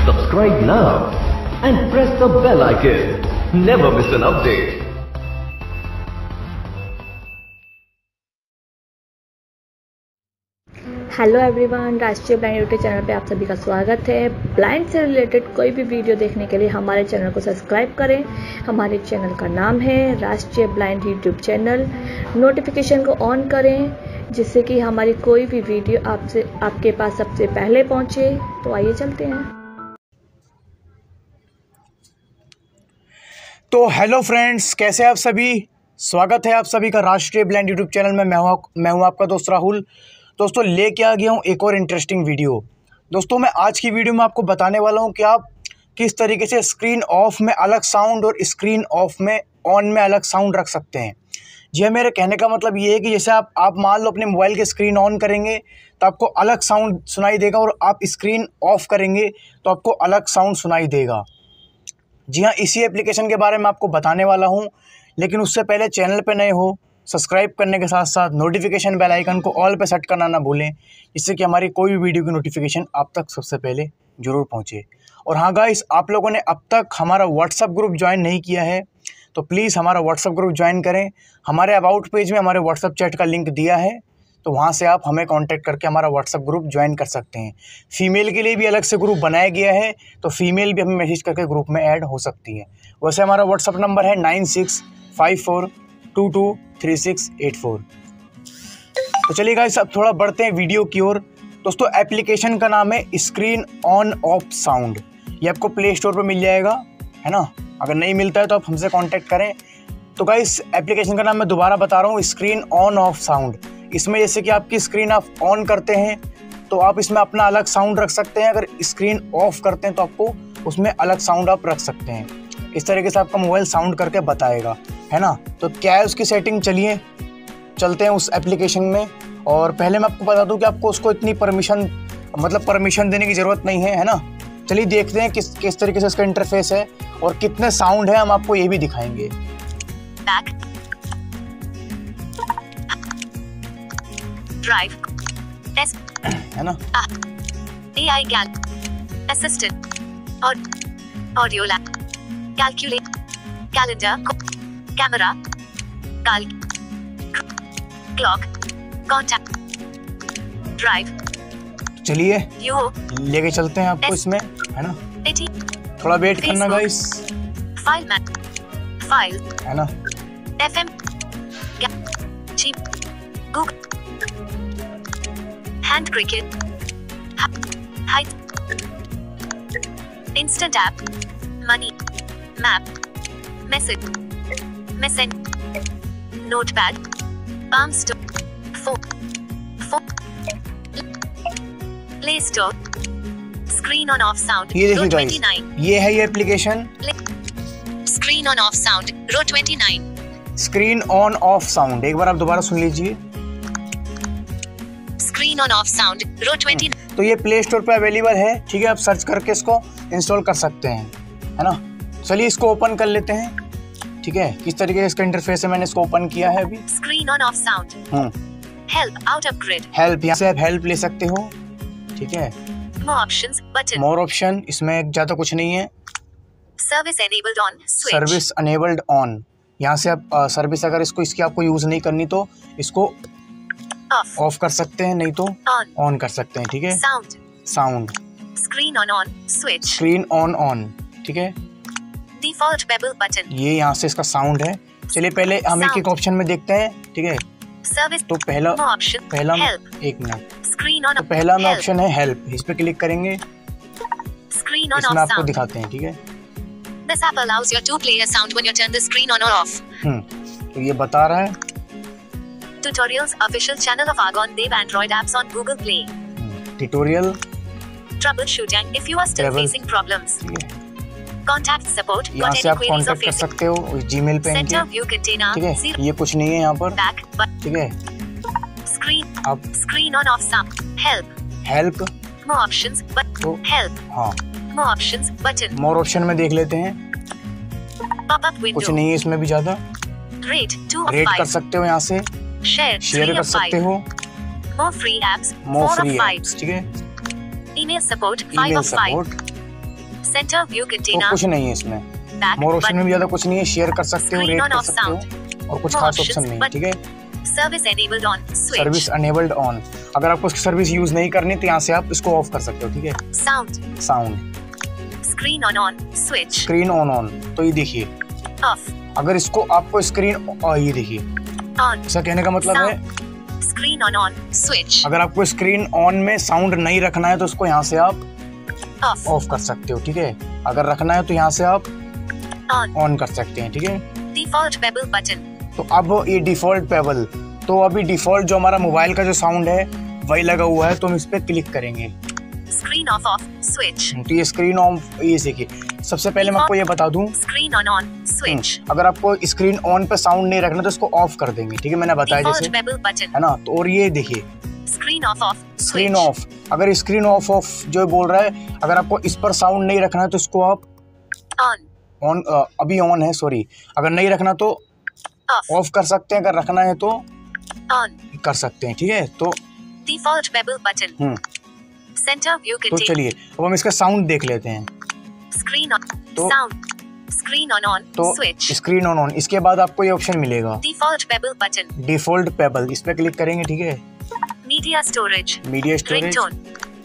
Subscribe now and press the bell icon. Never miss an update. Hello everyone, राष्ट्रीय blind YouTube channel पे आप सभी का स्वागत है। ब्लाइंड से रिलेटेड कोई भी वीडियो देखने के लिए हमारे चैनल को सब्सक्राइब करें। हमारे चैनल का नाम है राष्ट्रीय ब्लाइंड यूट्यूब चैनल। नोटिफिकेशन को ऑन करें जिससे कि हमारी कोई भी वीडियो आपके पास सबसे पहले पहुंचे। तो आइए चलते हैं। तो हेलो फ्रेंड्स, कैसे आप सभी? स्वागत है आप सभी का राष्ट्रीय ब्लाइंड यूट्यूब चैनल में। मैं हूं आपका दोस्त राहुल। दोस्तों, लेके आ गया हूं एक और इंटरेस्टिंग वीडियो। दोस्तों, मैं आज की वीडियो में आपको बताने वाला हूं कि आप किस तरीके से स्क्रीन ऑफ में अलग साउंड और स्क्रीन ऑफ में ऑन में अलग साउंड रख सकते हैं। जी हाँ, मेरे कहने का मतलब ये है कि जैसे आप मान लो अपने मोबाइल के स्क्रीन ऑन करेंगे तो आपको अलग साउंड सुनाई देगा, और आप स्क्रीन ऑफ करेंगे तो आपको अलग साउंड सुनाई देगा। जी हाँ, इसी एप्लीकेशन के बारे में आपको बताने वाला हूँ। लेकिन उससे पहले चैनल पे नए हो, सब्सक्राइब करने के साथ साथ नोटिफिकेशन बेल आइकन को ऑल पे सेट करना ना भूलें, जिससे कि हमारी कोई भी वीडियो की नोटिफिकेशन आप तक सबसे पहले ज़रूर पहुँचे। और हाँ गाइस, आप लोगों ने अब तक हमारा व्हाट्सअप ग्रुप ज्वाइन नहीं किया है तो प्लीज़ हमारा व्हाट्सअप ग्रुप ज्वाइन करें। हमारे अबाउट पेज में हमारे व्हाट्सअप चैट का लिंक दिया है, तो वहाँ से आप हमें कांटेक्ट करके हमारा व्हाट्सअप ग्रुप ज्वाइन कर सकते हैं। फीमेल के लिए भी अलग से ग्रुप बनाया गया है, तो फीमेल भी हमें मैसेज करके ग्रुप में ऐड हो सकती है। वैसे हमारा व्हाट्सअप नंबर है 9654223684। तो चलिए गाइस, अब थोड़ा बढ़ते हैं वीडियो की ओर। दोस्तों, एप्लीकेशन का नाम है स्क्रीन ऑन ऑफ साउंड। ये आपको प्ले स्टोर पर मिल जाएगा, है ना। अगर नहीं मिलता है तो आप हमसे कांटेक्ट करें। तो गाइस, एप्लीकेशन का नाम मैं दोबारा बता रहा हूँ, स्क्रीन ऑन ऑफ साउंड। इसमें जैसे कि आपकी स्क्रीन आप ऑन करते हैं तो आप इसमें अपना अलग साउंड रख सकते हैं। अगर स्क्रीन ऑफ करते हैं तो आपको उसमें अलग साउंड आप रख सकते हैं। इस तरीके से आपका मोबाइल साउंड करके बताएगा, है ना। तो क्या है उसकी सेटिंग, चलिए चलते हैं उस एप्लीकेशन में। और पहले मैं आपको बता दूं कि आपको उसको इतनी परमिशन देने की ज़रूरत नहीं है ना। चलिए देखते हैं किस तरीके से इसका इंटरफेस है और कितने साउंड है, हम आपको ये भी दिखाएंगे। ड्राइव है ना, AI असिस्टेंट और audio lab, calculate, calendar, camera, clock, contact, drive. चलिए लेके चलते हैं आपको इसमें, है ना। थोड़ा वेट करना गाइस। फाइल है ना, FM, Google, hand cricket, height, instant app, money, map, message, notepad, palm store, phone, play store, screen on off sound. ये देखिए गाइस, ये है ये application, screen on off sound row 29। Screen on off sound, एक बार आप दोबारा सुन लीजिए। Screen on off sound row 29। तो ये प्ले स्टोर पे अवेलेबल है, ठीक है। आप सर्च करके इसको इंस्टॉल कर सकते हैं, है ना। चलिए इसको ओपन कर लेते हैं, ठीक है। किस तरीके से इसका इंटरफेस है, मैंने इसको ओपन किया है अभी। Screen on off sound, help out of grid, help, यहाँ से आप हेल्प ले सकते हो, ठीक है। More options button, more option, इसमें ज्यादा कुछ नहीं है। Service enabled on, service enabled on, यहाँ से आप सर्विस अगर इसकी आपको यूज नहीं करनी तो इसको ऑफ कर सकते हैं, नहीं तो ऑन कर सकते हैं, ठीक है। Sound, screen on switch, screen on, ठीक है। डिफॉल्ट बेबल बटन, ये यहाँ से इसका साउंड है। चलिए पहले हम एक ऑप्शन में देखते हैं, ठीक है। सर्विस, तो पहला एक मिनट, तो पहला में ऑप्शन है हेल्प, इस पे क्लिक करेंगे। स्क्रीन ऑन इसमें ऑफ आपको दिखाते हैं, ठीक है। This app allows you to play a sound when you turn the screen on or off. तो ये बता रहा है Tutorials official channel of Argon Dev Android apps on Google Play. Tutorial, Troubleshooting if you are still facing problems. Contact support. यहाँ got से any आप queries or contact कर facing. सकते हो जीमेल पे Center इनके, view container. ठीक है। ये कुछ नहीं है यहाँ पर, Back ठीक है। Screen on off sound. Help. More options but help. हाँ, More options button. More option में देख लेते हैं। Pop up window. कुछ नहीं है इसमें भी ज्यादा। Rate 2 of 5. रेट कर सकते हो यहाँ से, शेयर कर सकते हो। More free apps. More 4 free of 5. Apps, ठीक है। Email support 5 email of 5. Support Center view तो container. कुछ नहीं है इसमें, Back मोर ऑप्शन में button. भी ज्यादा कुछ नहीं है, शेयर कर सकते हो, Screen रेट on कर off सकते sound. हो और कुछ More खास options, ऑप्शन नहीं है, but- ठीक है। Service enabled on. Switch. Service enabled on, अगर आपको सर्विस यूज नहीं करनी तो यहाँ से आप इसको ऑफ कर सकते हो, ठीक है। Sound. Sound, Screen on. Switch. Screen on, तो ये देखिए, Off. अगर इसको आपको स्क्रीन, ये देखिए, On. ऐसा कहने का मतलब है Sound. Screen on. Switch. अगर आपको स्क्रीन ऑन में साउंड नहीं रखना है तो उसको यहाँ से आप Off. ऑफ कर सकते हो, ठीक है। अगर रखना है तो यहाँ से आप On. ऑन कर सकते हैं, ठीक है। Default bevel button. तो अब ये डिफॉल्ट पेबल, तो अभी डिफॉल्ट जो हमारा मोबाइल का जो साउंड है वही लगा हुआ है, तो हम इस पे क्लिक करेंगे। Screen off. Switch. तो ये स्क्रीन ऑफ, ये देखिए, सबसे पहले मैं आपको ये बता दूं, Screen on. Switch. अगर आपको स्क्रीन ऑन पे साउंड नहीं रखना तो इसको ऑफ कर देंगे, ठीक है, मैंने बताया Default जैसे, bevel button. है ना। तो और ये देखिए Screen off. Screen Switch. Off, अगर स्क्रीन ऑफ जो बोल रहा है, अगर आपको इस पर साउंड नहीं रखना है तो इसको आप On. ऑन, अभी ऑन है, सॉरी, अगर नहीं रखना तो Off. ऑफ कर सकते हैं, अगर रखना है तो On. कर सकते हैं, ठीक है। तो Default bevel button. Center view तो container. चलिए अब हम इसका साउंड देख लेते हैं। Screen on. तो- Sound. Screen on. तो Switch. स्क्रीन ऑन, इसके बाद आपको ये ऑप्शन मिलेगा Default bevel button. Default pebble, इस पे क्लिक करेंगे, ठीक है। Media storage. Media storage, Ringtone.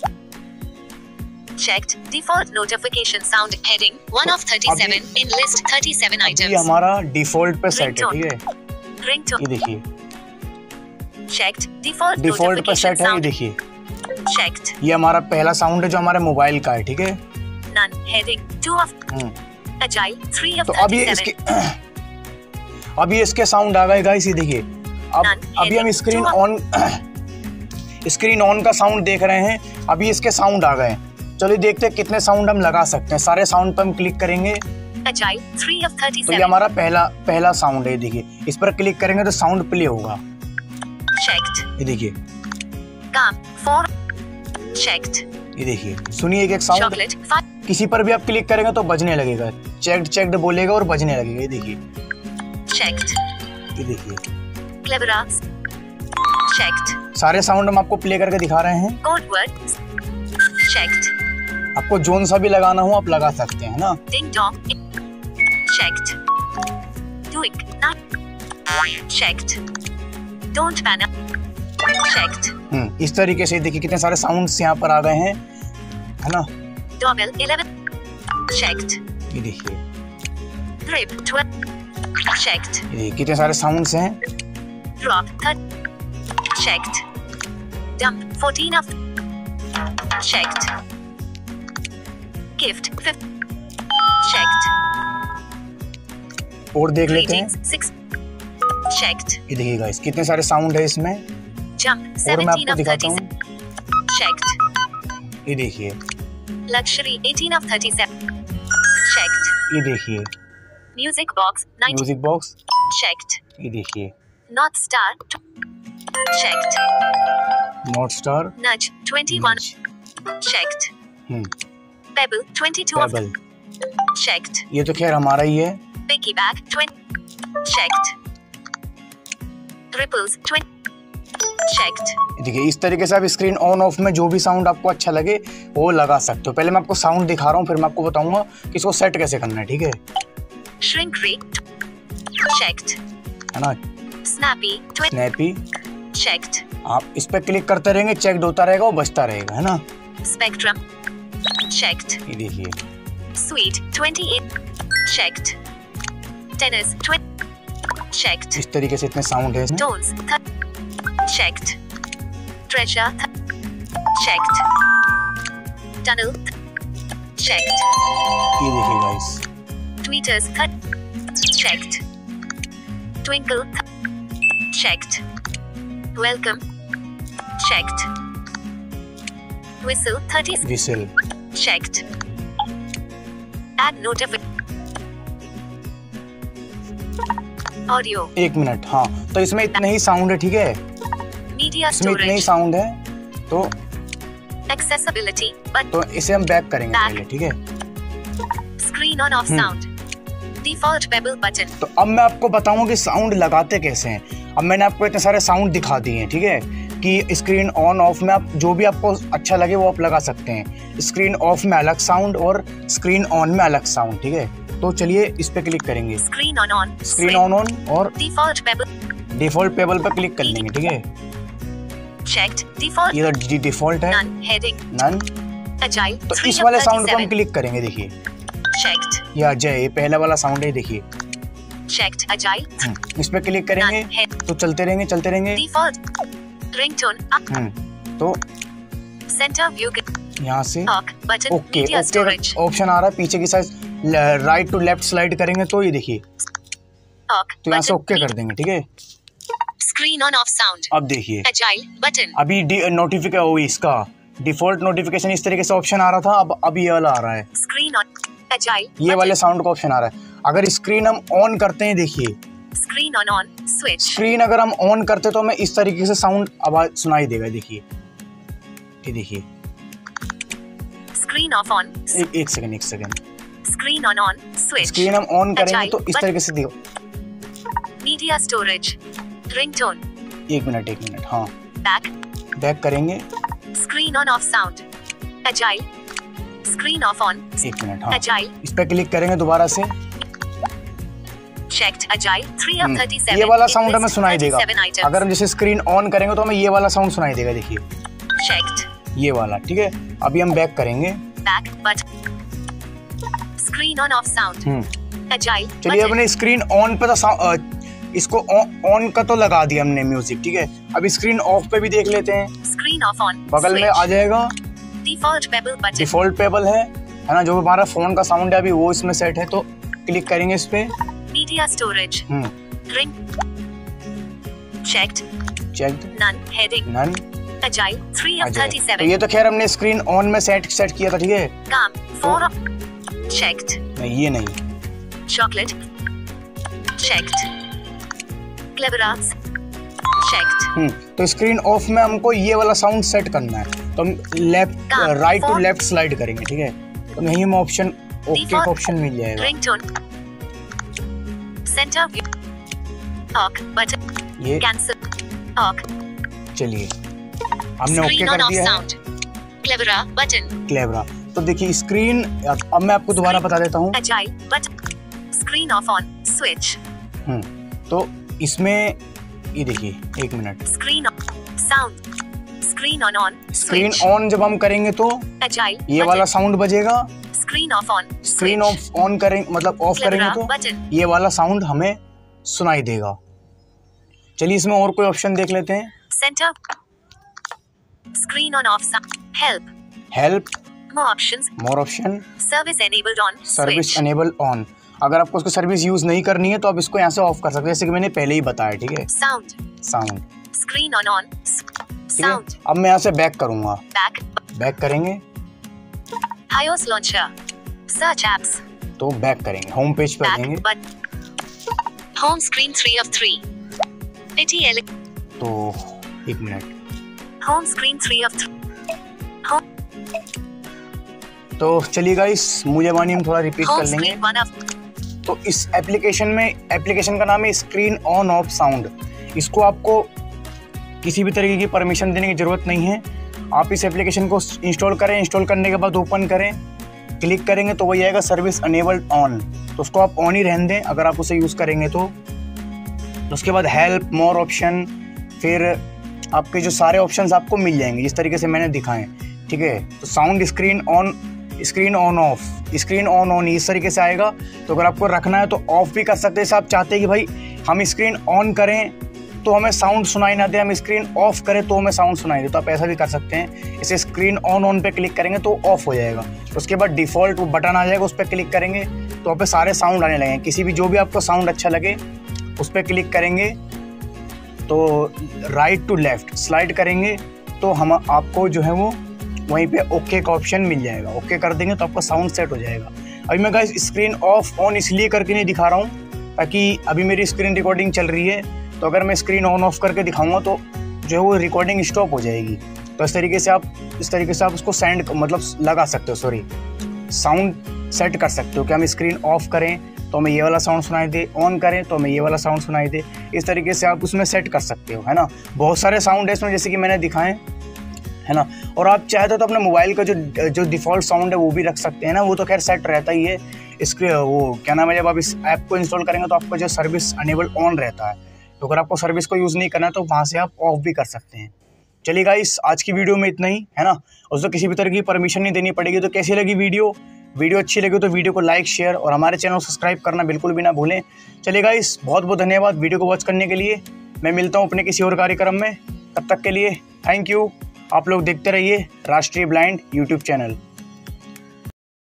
Checked. Default notification sound heading 1 of 37 in list 37 ये items. हमारा डिफॉल्ट पे सेट है, Ringtone. ठीक है। Ringtone. ये देखिए Checked. Default डिफॉल्ट पे notification सेट है, ये sound. देखिए, Checked. ये हमारा पहला साउंड है जो हमारे मोबाइल का है, ठीक है। None. Heading 2 of hmm, Agile 3 of तो अब ये 37. इसके अब ये इसके साउंड आ गए गाइस, ये देखिए। अब None. अभी हम Heading screen 2 on screen on का साउंड देख रहे हैं, अभी इसके साउंड आ गए। चलिए देखते हैं कितने साउंड हम लगा सकते हैं। सारे साउंड पर हम क्लिक करेंगे, Agile 3 of तो ये 37. हमारा पहला साउंड है, ये देखिए, इस पर क्लिक करेंगे तो साउंड प्ले होगा, Checked. ये देखिए, Calm 4. Checked. ये देखिए, सुनिए एक साउंड, Chocolate 5. किसी पर भी आप क्लिक करेंगे तो बजने लगेगा, चेक्ड बोलेगा और बजने लगेगा, ये देखिए, Checked. ये देखिए। Clevera. Checked. सारे साउंड हम आपको प्ले करके दिखा रहे हैं, Code word. Checked. आपको जोन सा भी लगाना हो आप लगा सकते हैं ना। Ding dong. Checked. Twig. Not. Checked. Don't panic. Checked. इस तरीके से देखिए कितने सारे साउंड्स यहाँ पर आ गए हैं, है ना। Doorbell 11. Checked. ये देखिए, Grip 12. Checked. ये देखिए कितने सारे साउंड्स हैं। Drop 30. Checked. Dump 14 of. Checked. Gift 5. Checked. और देख लेते हैं, Greetings 6. Checked. ये देखिए गाइस कितने सारे साउंड है इसमें, Jump और मैं 17 आपको of दिखाता 37. हूँ, Checked. ये देखिए, Luxury 18 of 37. Checked. ये देखिए, Music box 90. Music box, Checked. ये देखिए, North Star. Checked. North star, Nudge 21. Checked. Pebble 22 of. Pebble, Checked. ये तो खैर हमारा ही है। Piggyback 20. Checked. Ripples 20. Checked. देखिए इस तरीके से आप स्क्रीन ऑन ऑफ में जो भी साउंड आपको अच्छा लगे वो लगा सकते हो। पहले मैं आपको साउंड दिखा रहा हूँ, फिर मैं आपको बताऊंगा कि इसको सेट कैसे करना है, ठीक है। Shrink rate. Checked. है ना, Snappy 20. Snappy, Checked. आप इस पे क्लिक करते रहेंगे, चेक होता रहेगा, वो बचता रहेगा, है ना। Spectrum. Checked. ये देखिए, Sweet 28. Checked. Tennis 20. Checked. इस तरीके से इतने साउंड है इसमें। Tones. Checked. Treasure. Checked. Tunnel. Checked. ये देखिए guys, Tweeters. Checked. Twinkle. Checked. Welcome. Checked. Whistle 30. Whistle, Checked. Add notification. Audio. एक मिनट, हाँ, तो इसमें इतने ही साउंड है, ठीक है, Media इसमें इतने ही storage. साउंड है। तो Accessibility. But तो इसे हम बैक करेंगे Back. पहले, ठीक है। screen on off sound. Default bevel button. तो अब मैं आपको बताऊंगा कि साउंड लगाते कैसे हैं। अब मैंने आपको इतने सारे साउंड दिखा दिए हैं, ठीक है। कि स्क्रीन ऑन ऑफ में आप जो भी आपको अच्छा लगे वो आप लगा सकते हैं। स्क्रीन ऑफ में अलग साउंड और स्क्रीन ऑन में अलग साउंड, ठीक है। तो चलिए इस पे क्लिक करेंगे, स्क्रीन ऑन और डिफॉल्ट पेबल, डिफॉल्ट पेबल पे क्लिक कर लेंगे, ठीक है। चेक्ड डिफॉल्ट, ये तो डिफॉल्ट है, नन हेडिंग, नन। अजाइल, तो इस वाले साउंड को हम क्लिक करेंगे, देखिए चेक्ड, ये अजय, ये पहला वाला साउंड है, देखिए चेक्ड अजाइल, इस पे क्लिक करेंगे तो चलते रहेंगे डिफॉल्ट रिंगटोन, तो सेंटर व्यू, यहाँ से button, okay media storage, option आ रहा है पीछे की side, right to left slide करेंगे तो ये देखिए, तो यहाँ से ओके कर देंगे, ठीक है। स्क्रीन ऑन ऑफ साउंड, अब देखिए अजाइल बटन, अभी नोटिफिकेशन हो इसका डिफॉल्ट नोटिफिकेशन इस तरीके से ऑप्शन आ रहा था, अब ये वाला आ रहा है, स्क्रीन ऑन अजाइल, ये वाले साउंड का ऑप्शन आ रहा है। अगर स्क्रीन हम ऑन करते हैं, देखिए स्क्रीन ऑन स्विच, स्क्रीन अगर हम ऑन करते तो हमें इस तरीके से साउंड आवाज सुनाई देगा, देखिए ये देखिए। स्क्रीन ऑफ ऑन, एक second screen on switch, screen हम ऑन करेंगे तो इस तरीके से देखो, मीडिया स्टोरेज, रिंगटोन, एक मिनट, हाँ बैक करेंगे, screen on off sound, agile, screen off on, एक मिनट, हाँ अजाइल, इस पे क्लिक करेंगे दोबारा से, चेक्ड अजाइल 3 of 37, ये वाला साउंड हमें सुनाई देगा। अगर हम जैसे स्क्रीन ऑन करेंगे तो हमें ये वाला साउंड सुनाई देगा, देखिए चेक्ड, ये वाला, ठीक है। अभी हम बैक करेंगे, back but, screen on off sound, agile, चलिए अपने स्क्रीन ऑन पे तो इसको ऑन का तो लगा दिया हमने म्यूजिक, ठीक है। अभी स्क्रीन ऑफ पे भी देख लेते हैं, स्क्रीन ऑफ ऑन, बगल में आ जाएगा default pebble button, default pebble है ना, जो हमारा फोन का साउंड है अभी वो इसमें सेट है, तो क्लिक करेंगे इस पे, media storage, ring checked none heading, none agile 3 of 37, तो ये तो खैर हमने स्क्रीन ऑन में सेट किया था, ठीक है। काम 4 of चेक्ड, नहीं ये नहीं, चॉकलेट चेक्ड, क्लेवरास चेक्ड, तो स्क्रीन ऑफ में हमको ये वाला साउंड सेट करना है, तो हम left right to left slide करेंगे, ठीक है। तो यही हम ऑप्शन ओके का ऑप्शन मिल जाएगा, ringtone, centre view, okay button, ये कैंसिल ऑक, चलिए हमने ओके कर दिया है, क्लेवरा बटन, क्लेवरा। तो देखिए स्क्रीन, अब मैं आपको दोबारा बता देता हूँ, agile button, screen off on switch, तो इसमें ये देखिए, एक मिनट, screen sound, screen on screen on जब हम करेंगे तो अजाइल ये वाला साउंड बजेगा, screen off on, screen off on करेंगे मतलब ऑफ करेंगे तो ये वाला साउंड हमें सुनाई देगा। चलिए इसमें और कोई ऑप्शन देख लेते हैं, centre, screen on off, help, more option, service enabled on, service enable on. अगर आपको उसको सर्विस यूज नहीं करनी है तो आप इसको यहाँ से ऑफ कर सकते हैं, जैसे कि मैंने पहले ही बताया, ठीक है। Sound, screen on sound. अब मैं यहाँ से बैक करूंगा, बैक करेंगे, iOS लॉन्चर, सर्च एप्स, तो बैक करेंगे, होम पेज पर जाएंगे, होम स्क्रीन 3 of 3, तो एक मिनट, होम स्क्रीन 3 of 3, तो चलिए गाइस मुझे मानिए हम थोड़ा रिपीट कर लेंगे। तो इस एप्लीकेशन का नाम है स्क्रीन ऑन ऑफ साउंड। इसको आपको किसी भी तरीके की परमिशन देने की ज़रूरत नहीं है। आप इस एप्लीकेशन को इंस्टॉल करें, इंस्टॉल करने के बाद ओपन करें, क्लिक करेंगे तो वही आएगा सर्विस अनेबल्ड ऑन, तो उसको आप ऑन ही रहने दें अगर आप उसे यूज़ करेंगे तो। उसके बाद हेल्प, मोर ऑप्शन, फिर आपके जो सारे ऑप्शंस आपको मिल जाएंगे जिस तरीके से मैंने दिखाए, ठीक है। तो sound, screen on, screen on off, screen on on इस तरीके से आएगा। तो अगर आपको रखना है तो ऑफ भी कर सकते हैं, जैसे आप चाहते हैं कि भाई हम स्क्रीन ऑन करें तो हमें साउंड सुनाई ना दे, हम स्क्रीन ऑफ करें तो हमें साउंड सुनाई दे, तो आप ऐसा भी कर सकते हैं। इसे स्क्रीन ऑन पे क्लिक करेंगे तो ऑफ हो जाएगा। उसके बाद डिफ़ॉल्ट बटन आ जाएगा, उस पर क्लिक करेंगे तो वहाँ पे सारे साउंड आने लगेंगे। किसी भी जो भी आपको साउंड अच्छा लगे उस पर क्लिक करेंगे तो राइट टू लेफ्ट स्लाइड करेंगे तो हम आपको जो है वो वहीं पे ओके का ऑप्शन मिल जाएगा। ओके कर देंगे तो आपका साउंड सेट हो जाएगा। अभी मैं गाइस स्क्रीन ऑफ ऑन इसलिए करके नहीं दिखा रहा हूँ ताकि अभी मेरी स्क्रीन रिकॉर्डिंग चल रही है, तो अगर मैं स्क्रीन ऑन ऑफ करके दिखाऊंगा तो जो है वो रिकॉर्डिंग स्टॉप हो जाएगी। तो इस तरीके से आप उसको साउंड सेट कर सकते हो कि हम स्क्रीन ऑफ करें तो हमें ये वाला साउंड सुनाई दे, ऑन करें तो हमें ये वाला साउंड सुनाई दे। इस तरीके से आप उसमें सेट कर सकते हो, है ना। बहुत सारे साउंड है इसमें, जैसे कि मैंने दिखाए, है ना। और आप चाहे तो अपने मोबाइल का जो डिफ़ॉल्ट साउंड है वो भी रख सकते हैं ना, वो तो खैर सेट रहता ही है। इसके वो क्या नाम है, जब आप इस ऐप को इंस्टॉल करेंगे तो आपका जो सर्विस अनेबल ऑन रहता है, तो अगर आपको सर्विस को यूज़ नहीं करना है तो वहाँ से आप ऑफ भी कर सकते हैं। चलिए गाइस, आज की वीडियो में इतना ही, है ना। उसको किसी भी तरह की परमिशन नहीं देनी पड़ेगी। तो कैसी लगी वीडियो अच्छी लगी तो वीडियो को लाइक, शेयर और हमारे चैनल को सब्सक्राइब करना बिल्कुल भी ना भूलें। चलिए गाइस, बहुत बहुत धन्यवाद वीडियो को वॉच करने के लिए। मैं मिलता हूँ अपने किसी और कार्यक्रम में, तब तक के लिए थैंक यू। आप लोग देखते रहिए राष्ट्रीय ब्लाइंड यूट्यूब चैनल।